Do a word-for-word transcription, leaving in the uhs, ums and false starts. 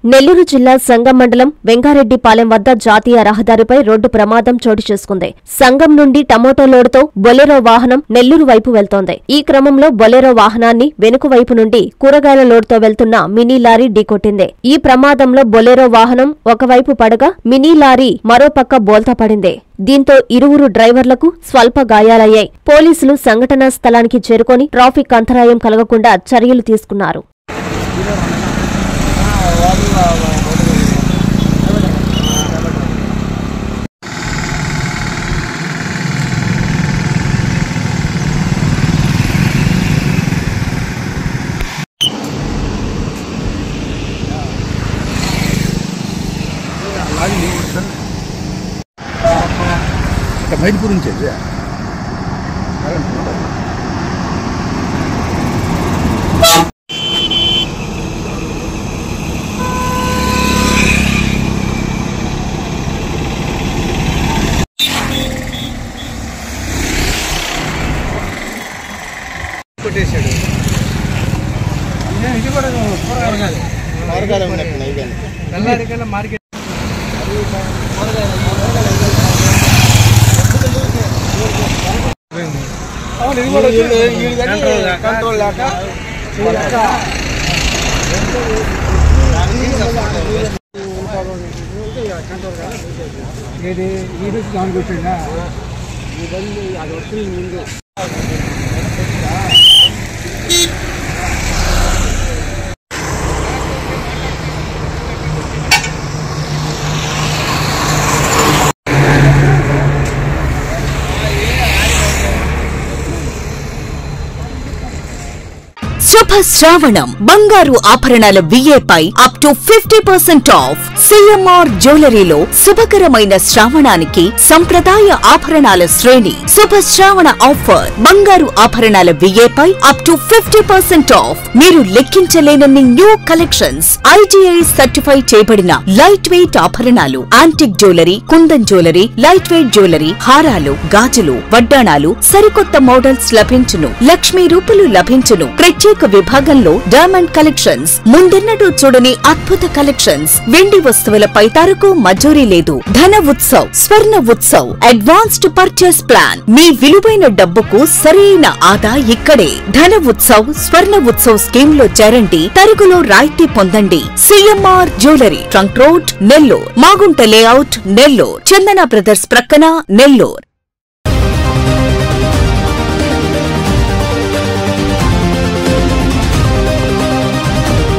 నెల్లూరు జిల్లా సంగం మండలం వెంగారెడ్డిపాలెం వద్ద జాతీయ రహదారిపై రోడ్డు ప్రమాదం చోటు చేసుకుంది. సంగం నుండి టమోటో లోడుతో బొలెరో వాహనం నెల్లూరు వైపు వెళ్తోంది. ఈ క్రమంలో బొలెరో వాహనాన్ని వెనుక వైపు నుండి కూరగాయల లోడుతో వెళ్తున్న మినీ లారీ ఢీకొట్టింది. ఈ ప్రమాదంలో బొలెరో వాహనం ఒకవైపు పడగా మినీ లారీ మరోపక్క బోల్తా పడింది. దీంతో ఇరువురు డ్రైవర్లకు స్వల్ప గాయాలయ్యాయి. పోలీసులు సంఘటనా స్థలానికి చేరుకొని ట్రాఫిక్ అంతరాయం కలగకుండా చర్యలు తీసుకున్నారు. మైదుపూర్ నుంచి కొట్టేశాడు. ఇది కూడా మార్కెట్ కంట్రోల్ లేక ఇది ఈ రోజు దానికి వచ్చిందా ఈ బండి అది వచ్చింది ముందు. శుభ శ్రావణం బంగారు ఆభరణాల విఏపై up to fifty percent off. CMR జ్యువెలరీలో శుభకరమైన శ్రావణానికి సంప్రదాయ ఆభరణాల శ్రేణి. శుభ శ్రావణ ఆఫర్ బంగారు ఆభరణాల విఏపై up to fifty percent off. మీరు లెక్కించలేనన్ని న్యూ కలెక్షన్స్. ఐజీఐ సర్టిఫై చేయబడిన లైట్ వెయిట్ ఆభరణాలు, antique jewellery, kundan jewellery, light weight jewellery, హారాలు, గాజులు, వడ్డాణాలు, సరికొత్త మోడల్స్ లభించును. లక్ష్మీ రూపులు లభించును. ప్రత్యేక విభాగంలో డైమండ్ కలెక్షన్స్, ముందెన్నడూ చూడని అద్భుత కలెక్షన్స్. వెండి వస్తువులపై తరకు మజూరీ లేదు. Dhana Utsav, Swarna Utsav, advanced purchase plan. మీ విలువైన డబ్బుకు సరైన ఆదా ఇక్కడే. ధన ఉత్సవ్, స్వర్ణ ఉత్సవ్ స్కీమ్ లో చేరండి. తరుగులో రాయితీ పొందండి. CMR jewellery, trunk road, Nellore. Magunta layout, Nellore. Chandana brothers ప్రక్కన, నెల్లూరు.